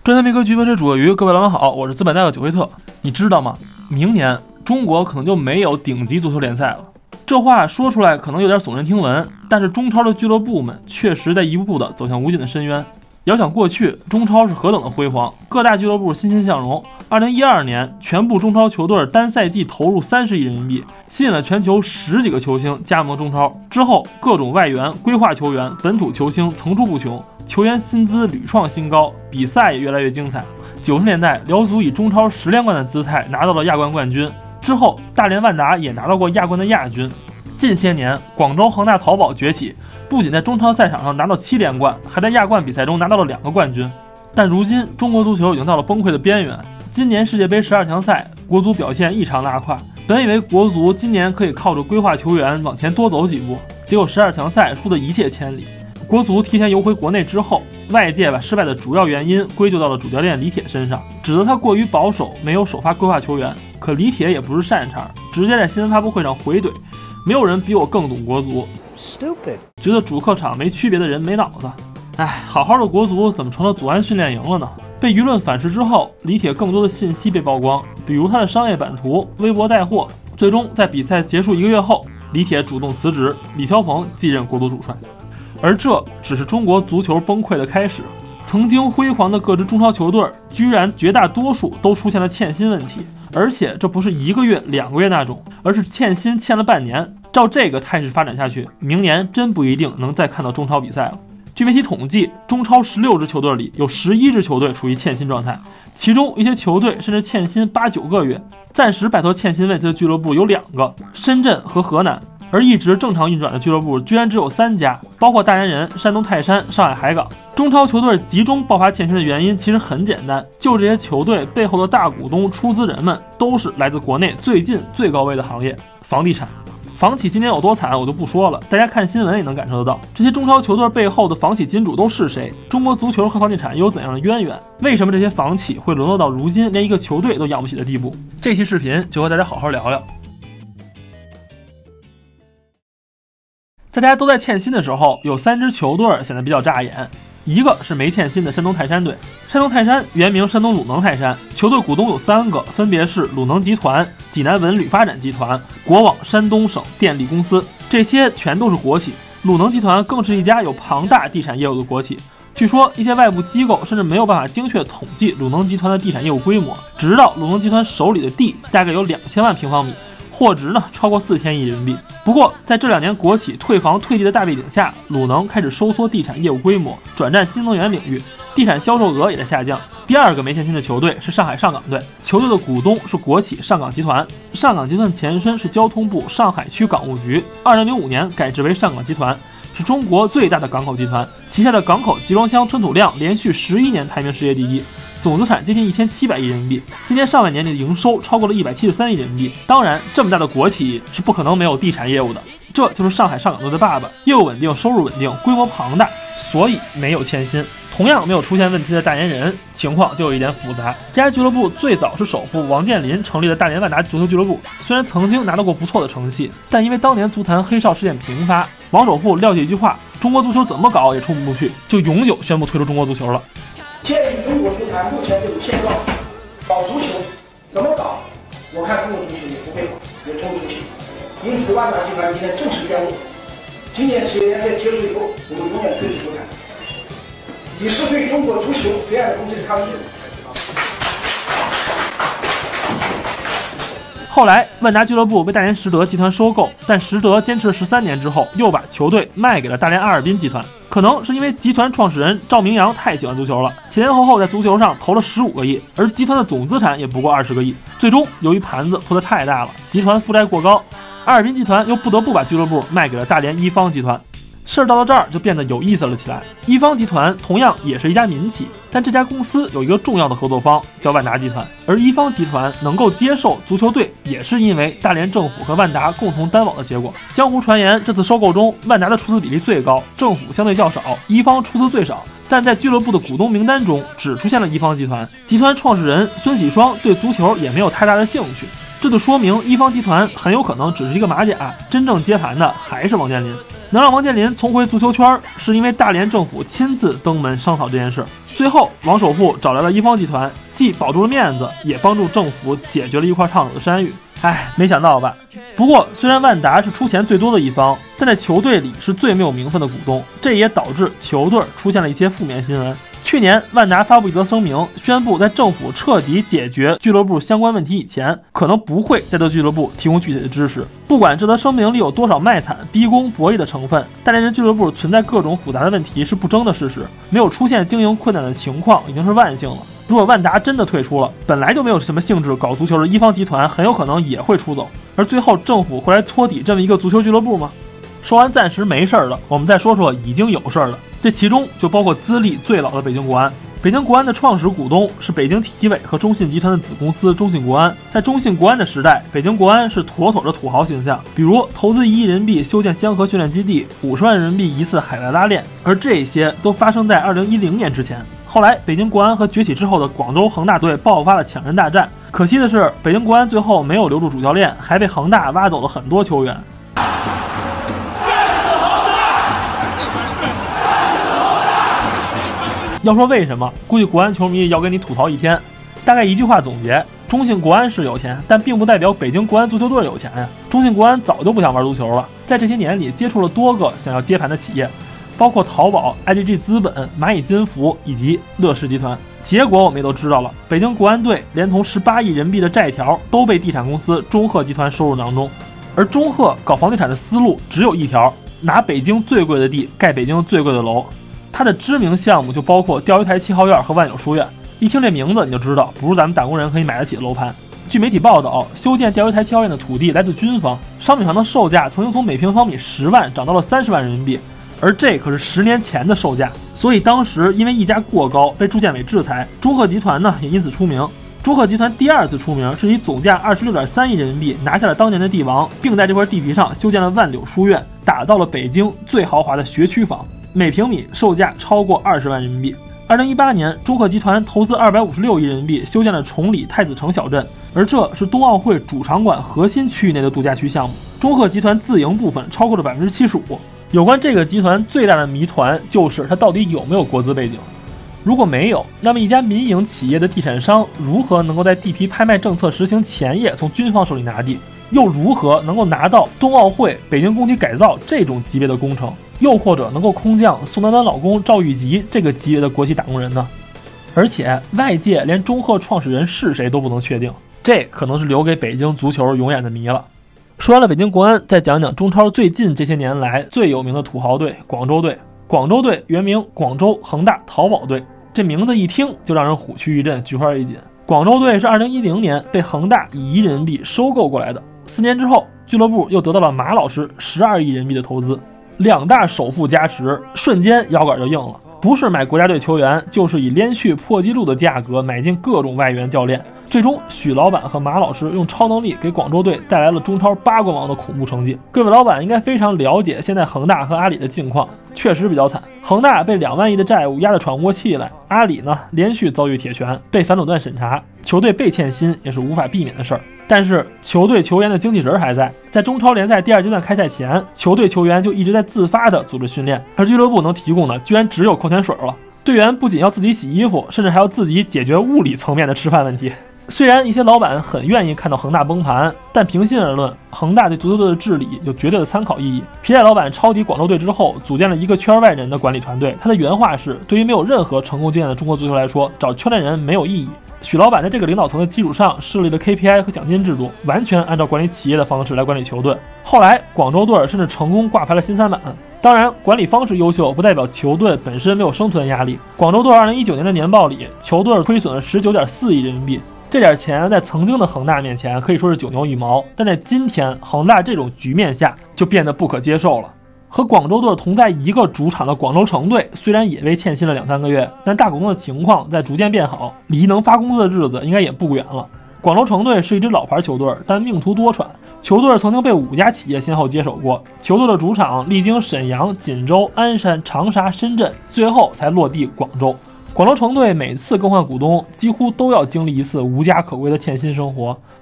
赚钱没格局，温水煮鳄鱼。各位老板好，我是资本大鳄九惠特。你知道吗？明年中国可能就没有顶级足球联赛了。这话说出来可能有点耸人听闻，但是中超的俱乐部们确实在一步步的走向无尽的深渊。遥想过去，中超是何等的辉煌，各大俱乐部欣欣向荣。2012年，全部中超球队单赛季投入30亿人民币，吸引了全球10几个球星加盟中超。之后，各种外援、规划球员、本土球星层出不穷，球员薪资屡创新高，比赛也越来越精彩。90年代，辽足以中超10连冠的姿态拿到了亚冠冠军，之后大连万达也拿到过亚冠的亚军。近些年，广州恒大淘宝崛起，不仅在中超赛场上拿到7连冠，还在亚冠比赛中拿到了2个冠军。但如今，中国足球已经到了崩溃的边缘。今年世界杯12强赛，国足表现异常拉胯。本以为国足今年可以靠着规划球员往前多走几步，结果12强赛输得一泻千里。国足提前游回国内之后，外界把失败的主要原因归咎到了主教练李铁身上，指责他过于保守，没有首发规划球员。可李铁也不是善茬，直接在新闻发布会上回怼：没有人比我更懂国足。Stupid， 觉得主客场没区别的人没脑子。好好的国足怎么成了祖安训练营了呢？被舆论反噬之后，李铁更多的信息被曝光，比如他的商业版图、微博带货。最终在比赛结束1个月后，李铁主动辞职，李霄鹏继任国足主帅。而这只是中国足球崩溃的开始。曾经辉煌的各支中超球队，居然绝大多数都出现了欠薪问题，而且这不是1个月、2个月那种，而是欠薪欠了半年。照这个态势发展下去，明年真不一定能再看到中超比赛了。据媒体统计，中超16支球队里有11支球队处于欠薪状态，其中一些球队甚至欠薪8、9个月。暂时摆脱欠薪问题的俱乐部有2个，深圳和河南，而一直正常运转的俱乐部居然只有3家，包括大连人、山东泰山、上海海港。中超球队集中爆发欠薪的原因其实很简单，就这些球队背后的大股东、出资人们都是来自国内最近最高危的行业——房地产。房企今年有多惨我就不说了，大家看新闻也能感受得到，这些中超球队背后的房企金主都是谁？中国足球和房地产有怎样的渊源？为什么这些房企会沦落到如今连一个球队都养不起的地步？这期视频就和大家好好聊聊。在大家都在欠薪的时候，有3支球队显得比较扎眼。一个是没欠薪的山东泰山队。山东泰山原名山东鲁能泰山，球队股东有3个，分别是鲁能集团、济南文旅发展集团、国网山东省电力公司，这些全都是国企。鲁能集团更是一家有庞大地产业务的国企。据说一些外部机构甚至没有办法精确统计鲁能集团的地产业务规模，只知道鲁能集团手里的地大概有2000万平方米。货值呢超过4000亿人民币。不过，在这2年国企退房退地的大背景下，鲁能开始收缩地产业务规模，转战新能源领域，地产销售额也在下降。第2个没欠薪的球队是上海上港队，球队的股东是国企上港集团。上港集团前身是交通部上海区港务局，2005年改制为上港集团，是中国最大的港口集团，旗下的港口集装箱吞吐量连续11年排名世界第1。总资产接近1700亿人民币，今年上半年的营收超过了173亿人民币。当然，这么大的国企是不可能没有地产业务的，这就是上海上港队的爸爸，业务稳定，收入稳定，规模庞大，所以没有欠薪。同样没有出现问题的大连人情况就有一点复杂。这家俱乐部最早是首富王健林成立的大连万达足球俱乐部，虽然曾经拿到过不错的成绩，但因为当年足坛黑哨事件频发，王首富撂下一句话：中国足球怎么搞也冲不出去，就永久宣布退出中国足球了。 鉴于中国足坛目前这种现状，搞足球怎么搞？我看中国足球也不会好，也冲不出去。因此，万达集团今天正式宣布，今年职业联赛结束以后，我们永远退出足坛，以示对中国足球黑暗的攻击的抗议。 后来，万达俱乐部被大连实德集团收购，但实德坚持了13年之后，又把球队卖给了大连阿尔滨集团。可能是因为集团创始人赵明阳太喜欢足球了，前前后后在足球上投了15个亿，而集团的总资产也不过20个亿。最终，由于盘子铺得太大了，集团负债过高，阿尔滨集团又不得不把俱乐部卖给了大连一方集团。事儿到了这儿就变得有意思了起来。一方集团同样也是一家民企，但这家公司有一个重要的合作方叫万达集团，而一方集团能够接受足球队，也是因为大连政府和万达共同担保的结果。江湖传言，这次收购中，万达的出资比例最高，政府相对较少，一方出资最少。但在俱乐部的股东名单中，只出现了一方集团。集团创始人孙喜双对足球也没有太大的兴趣，这就说明一方集团很有可能只是一个马甲，真正接盘的还是王健林。 能让王健林重回足球圈，是因为大连政府亲自登门商讨这件事。最后，王首富找来了一方集团，既保住了面子，也帮助政府解决了一块烫手的山芋。没想到吧？不过，虽然万达是出钱最多的一方，但在球队里是最没有名分的股东，这也导致球队出现了一些负面新闻。去年，万达发布一则声明，宣布在政府彻底解决俱乐部相关问题以前，可能不会再对俱乐部提供具体的支持。不管这则声明里有多少卖惨、逼宫、博弈的成分，大连人俱乐部存在各种复杂的问题是不争的事实，没有出现经营困难的情况已经是万幸了。如果万达真的退出了，本来就没有什么兴致搞足球的一方集团很有可能也会出走，而最后政府会来托底这么一个足球俱乐部吗？说完暂时没事儿的，我们再说说已经有事儿的。这其中就包括资历最老的北京国安。北京国安的创始股东是北京体委和中信集团的子公司中信国安。在中信国安的时代，北京国安是妥妥的土豪形象，比如投资1亿人民币修建香河训练基地，50万人民币一次海外拉练，而这些都发生在2010年之前。后来，北京国安和崛起之后的广州恒大队爆发了抢人大战。可惜的是，北京国安最后没有留住主教练，还被恒大挖走了很多球员。要说为什么，估计国安球迷要跟你吐槽一天。大概一句话总结：中信国安是有钱，但并不代表北京国安足球队有钱呀。中信国安早就不想玩足球了，在这些年里接触了多个想要接盘的企业，包括淘宝、IGG 资本、蚂蚁金服以及乐视集团。结果我们也都知道了，北京国安队连同18亿人民币的债条都被地产公司中赫集团收入囊中。而中赫搞房地产的思路只有一条：拿北京最贵的地盖北京最贵的楼。它的知名项目就包括钓鱼台7号院和万柳书院。一听这名字你就知道，不是咱们打工人可以买得起的楼盘。据媒体报道，修建钓鱼台7号院的土地来自军方，商品房的售价曾经从每平方米10万涨到了30万人民币，而这可是10年前的售价。所以当时因为溢价过高被住建委制裁，中赫集团呢也因此出名。中赫集团第二次出名是以总价26.3亿人民币拿下了当年的地王，并在这块地皮上修建了万柳书院，打造了北京最豪华的学区房，每平米售价超过20万人民币。2018年，中赫集团投资256亿人民币修建了崇礼太子城小镇，而这是冬奥会主场馆核心区域内的度假区项目，中赫集团自营部分超过了75%。有关这个集团最大的谜团就是它到底有没有国资背景。如果没有，那么一家民营企业的地产商如何能够在地皮拍卖政策实行前夜从军方手里拿地？又如何能够拿到冬奥会、北京工体改造这种级别的工程？又或者能够空降宋丹丹老公赵玉吉这个级别的国企打工人呢？而且外界连中赫创始人是谁都不能确定，这可能是留给北京足球永远的谜了。说完了北京国安，再讲讲中超最近这些年来最有名的土豪队——广州队。广州队原名广州恒大淘宝队，这名字一听就让人虎躯一震，菊花一紧。广州队是2010年被恒大以1亿人民币收购过来的，4年之后，俱乐部又得到了马老师12亿人民币的投资，2大首付加持，瞬间腰杆就硬了。不是买国家队球员，就是以连续破纪录的价格买进各种外援教练。最终，许老板和马老师用超能力给广州队带来了中超8冠王的恐怖成绩。各位老板应该非常了解现在恒大和阿里的境况，确实比较惨。恒大被2万亿的债务压得喘不过气来，阿里呢连续遭遇铁拳，被反垄断审查，球队被欠薪也是无法避免的事儿。但是球队球员的精气神还在中超联赛第2阶段开赛前，球队球员就一直在自发的组织训练，而俱乐部能提供的居然只有矿泉水了。队员不仅要自己洗衣服，甚至还要自己解决物理层面的吃饭问题。虽然一些老板很愿意看到恒大崩盘，但平心而论，恒大对足球队的治理有绝对的参考意义。皮带老板抄底广州队之后，组建了一个圈外人的管理团队。他的原话是：对于没有任何成功经验的中国足球来说，找圈内人没有意义。许老板在这个领导层的基础上设立了 KPI 和奖金制度，完全按照管理企业的方式来管理球队。后来广州队甚至成功挂牌了新3板。当然，管理方式优秀不代表球队本身没有生存压力。广州队2019年的年报里，球队亏损了19.4亿人民币。这点钱在曾经的恒大面前可以说是9牛1毛，但在今天恒大这种局面下就变得不可接受了。和广州队同在一个主场的广州城队虽然也被欠薪了2-3个月，但大股东的情况在逐渐变好，离能发工资的日子应该也不远了。广州城队是一支老牌球队，但命途多舛，球队曾经被5家企业先后接手过。球队的主场历经沈阳、锦州、鞍山、长沙、深圳，最后才落地广州。广州城队每次更换股东，几乎都要经历一次无家可归的欠薪生活，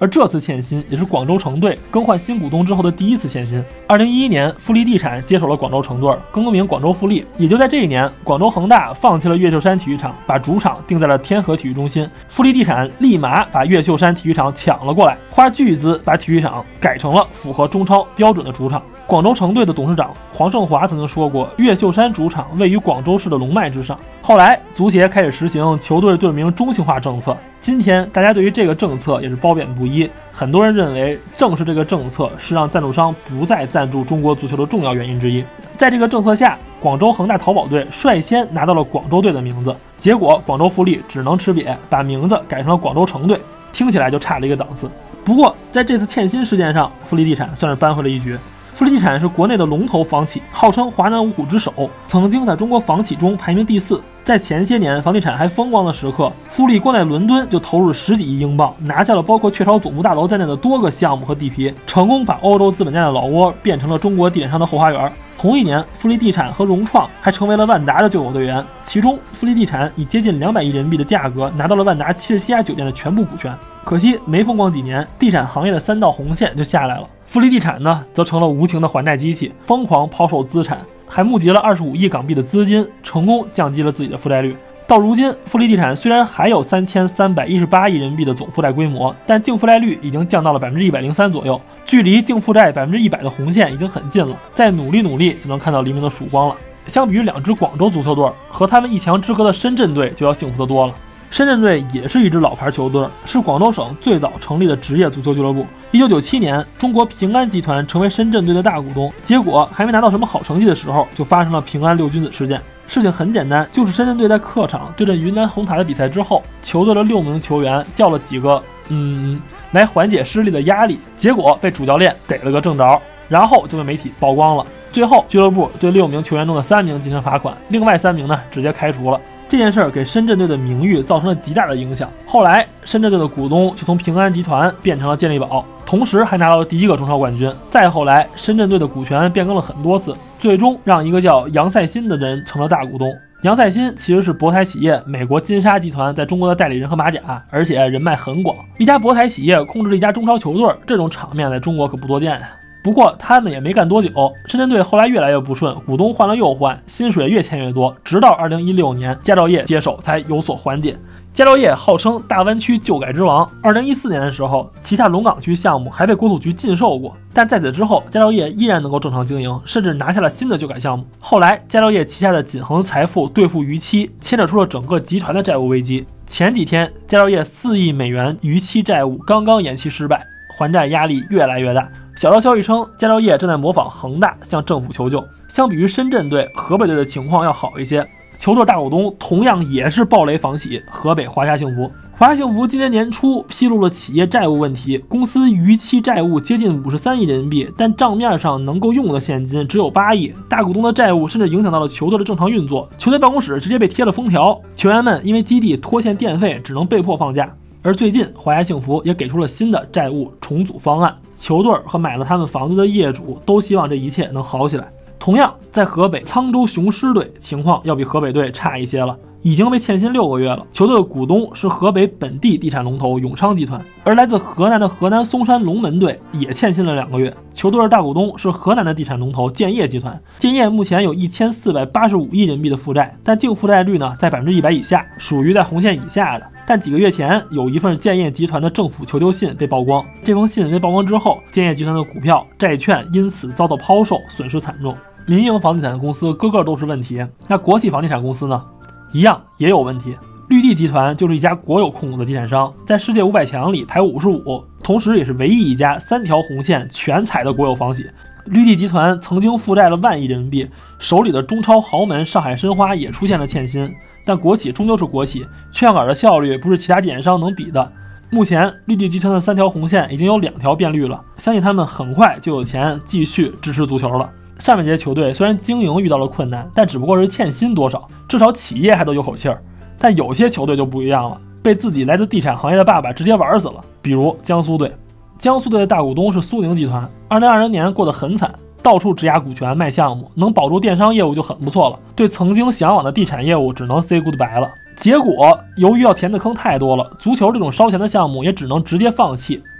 而这次欠薪也是广州城队更换新股东之后的第一次欠薪。2011年，富力地产接手了广州城队，更名广州富力。也就在这一年，广州恒大放弃了越秀山体育场，把主场定在了天河体育中心。富力地产立马把越秀山体育场抢了过来，花巨资把体育场改成了符合中超标准的主场。广州城队的董事长黄胜华曾经说过，越秀山主场位于广州市的龙脉之上。后来，足协开始实行球队队名中性化政策。今天，大家对于这个政策也是褒贬不一。很多人认为，正是这个政策是让赞助商不再赞助中国足球的重要原因之一。在这个政策下，广州恒大淘宝队率先拿到了广州队的名字，结果广州富力只能吃瘪，把名字改成了广州城队，听起来就差了一个档次。不过，在这次欠薪事件上，富力地产算是扳回了一局。富力地产是国内的龙头房企，号称华南五虎之首，曾经在中国房企中排名第4。在前些年房地产还风光的时刻，富力光在伦敦就投入10几亿英镑，拿下了包括雀巢总部大楼在内的多个项目和地皮，成功把欧洲资本家的老窝变成了中国地产商的后花园。同一年，富力地产和融创还成为了万达的救火队员，其中富力地产以接近200亿人民币的价格拿到了万达77家酒店的全部股权。可惜没风光几年，地产行业的3道红线就下来了。富力地产呢，则成了无情的还贷机器，疯狂抛售资产，还募集了25亿港币的资金，成功降低了自己的负债率。到如今，富力地产虽然还有3318亿人民币的总负债规模，但净负债率已经降到了103%左右，距离净负债100%的红线已经很近了。再努力就能看到黎明的曙光了。相比于2支广州足球队，和他们1强之隔的深圳队就要幸福得多了。深圳队也是一支老牌球队，是广东省最早成立的职业足球俱乐部。1997年，中国平安集团成为深圳队的大股东，结果还没拿到什么好成绩的时候，就发生了平安6君子事件。事情很简单，就是深圳队在客场对阵云南红塔的比赛之后，球队的6名球员叫了几个来缓解失利的压力，结果被主教练逮了个正着，然后就被媒体曝光了。最后俱乐部对6名球员中的3名进行罚款，另外3名呢直接开除了。这件事给深圳队的名誉造成了极大的影响。后来，深圳队的股东就从平安集团变成了健力宝，同时还拿到了第1个中超冠军。再后来，深圳队的股权变更了很多次，最终让一个叫杨赛新的人成了大股东。杨赛新其实是博台企业美国金沙集团在中国的代理人和马甲，而且人脉很广。一家博台企业控制了一家中超球队，这种场面在中国可不多见呀。不过他们也没干多久，深圳队后来越来越不顺，股东换了又换，薪水越签越多，直到2016年佳兆业接手才有所缓解。佳兆业号称大湾区旧改之王，2014年的时候，旗下龙岗区项目还被国土局禁售过，但在此之后，佳兆业依然能够正常经营，甚至拿下了新的旧改项目。后来，佳兆业旗下的锦恒财富兑付逾期，牵扯出了整个集团的债务危机。前几天，佳兆业4亿美元逾期债务刚刚延期失败，还债压力越来越大。小道消息称，佳兆业正在模仿恒大向政府求救。相比于深圳队、河北队的情况要好一些，球队大股东同样也是暴雷房企河北华夏幸福。华夏幸福今年年初披露了企业债务问题，公司逾期债务接近53亿人民币，但账面上能够用的现金只有8亿。大股东的债务甚至影响到了球队的正常运作，球队办公室直接被贴了封条，球员们因为基地拖欠电费，只能被迫放假。而最近，华夏幸福也给出了新的债务重组方案，球队和买了他们房子的业主都希望这一切能好起来。同样，在河北沧州雄狮队情况要比河北队差一些了，已经被欠薪6个月了。球队的股东是河北本地地产龙头永昌集团，而来自河南的河南嵩山龙门队也欠薪了2个月。球队的大股东是河南的地产龙头建业集团，建业目前有1485亿人民币的负债，但净负债率呢在100%以下，属于在红线以下的。但几个月前，有一份建业集团的政府求救信被曝光。这封信被曝光之后，建业集团的股票、债券因此遭到抛售，损失惨重。民营房地产公司个个都是问题，那国企房地产公司呢，一样也有问题。绿地集团就是一家国有控股的地产商，在世界500强里排55，同时也是唯一一家3条红线全踩的国有房企。绿地集团曾经负债了1万亿人民币，手里的中超豪门上海申花也出现了欠薪。但国企终究是国企，劝杆的效率不是其他地产商能比的。目前绿地集团的3条红线已经有2条变绿了，相信他们很快就有钱继续支持足球了。上面这些球队虽然经营遇到了困难，但只不过是欠薪多少，至少企业还都有口气儿。但有些球队就不一样了，被自己来自地产行业的爸爸直接玩死了。比如江苏队，江苏队的大股东是苏宁集团，2020年过得很惨，到处质押股权卖项目，能保住电商业务就很不错了，对曾经向往的地产业务只能 say goodbye 了。结果由于要填的坑太多了，足球这种烧钱的项目也只能直接放弃。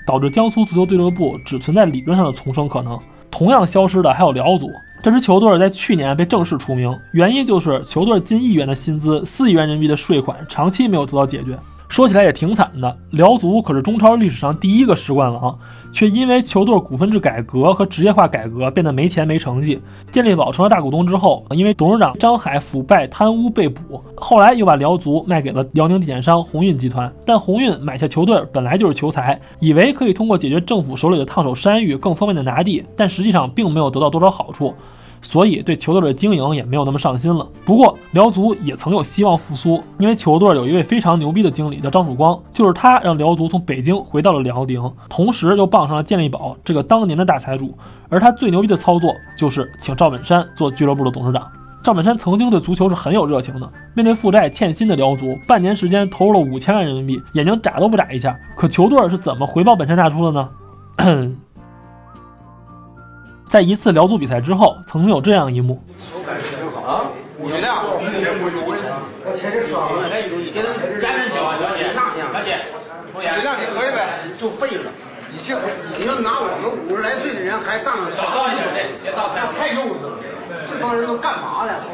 导致江苏足球俱乐部只存在理论上的重生可能。同样消失的还有辽足，这支球队在去年被正式除名，原因就是球队近1亿元的薪资、4亿元人民币的税款长期没有得到解决。说起来也挺惨的，辽足可是中超历史上第一个10冠王，却因为球队股份制改革和职业化改革变得没钱没成绩。健力宝成了大股东之后，因为董事长张海腐败贪污被捕，后来又把辽足卖给了辽宁地产商鸿运集团。但鸿运买下球队本来就是求财，以为可以通过解决政府手里的烫手山芋更方便的拿地，但实际上并没有得到多少好处。所以对球队的经营也没有那么上心了。不过辽足也曾有希望复苏，因为球队有一位非常牛逼的经理叫张曙光，就是他让辽足从北京回到了辽宁，同时又傍上了健力宝这个当年的大财主。而他最牛逼的操作就是请赵本山做俱乐部的董事长。赵本山曾经对足球是很有热情的，面对负债欠薪的辽足，半年时间投入了5000万人民币，眼睛眨都不眨一下。可球队是怎么回报本山大叔的呢？在一次辽足比赛之后，曾经有这样一幕。 啊，你这样，我前这说，给他加人交，小姐，这样你可以呗，就废了。你要拿我们50来岁的人还当傻子，那太幼稚了。这帮人都干嘛的？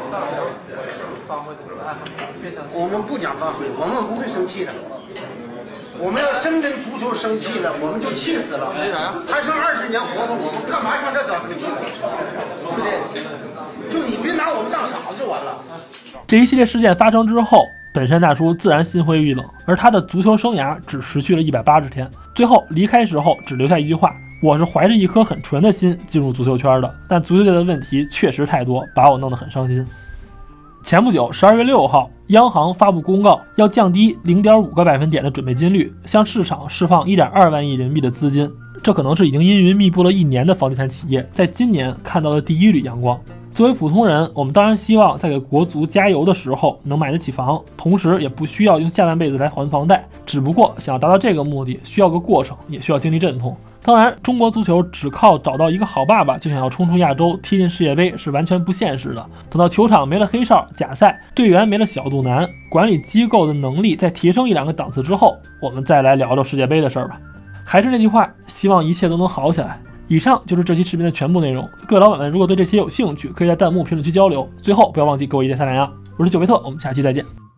我们不讲发挥，我们不会生气的。我们要真跟足球生气了，我们就气死了。为啥呀？还剩20年活头，我们干嘛上这找这个气？对不对？就你别拿我们当傻子就完了。 这一系列事件发生之后，本山大叔自然心灰意冷，而他的足球生涯只持续了180天。最后离开时候只留下一句话：我是怀着一颗很纯的心进入足球圈的，但足球界的问题确实太多，把我弄得很伤心。前不久12月6号，央行发布公告，要降低0.5个百分点的准备金率，向市场释放1.2万亿人民币的资金。这可能是已经阴云密布了1年的房地产企业在今年看到的第一缕阳光。作为普通人，我们当然希望在给国足加油的时候能买得起房，同时也不需要用下半辈子来还房贷。只不过想要达到这个目的，需要个过程，也需要经历阵痛。当然，中国足球只靠找到一个好爸爸就想要冲出亚洲、踢进世界杯是完全不现实的。等到球场没了黑哨、假赛，队员没了小肚腩，管理机构的能力再提升1-2个档次之后，我们再来聊聊世界杯的事儿吧。还是那句话，希望一切都能好起来。以上就是这期视频的全部内容。各位老板们，如果对这期有兴趣，可以在弹幕评论区交流。最后不要忘记给我一键3连啊！我是九维特，我们下期再见。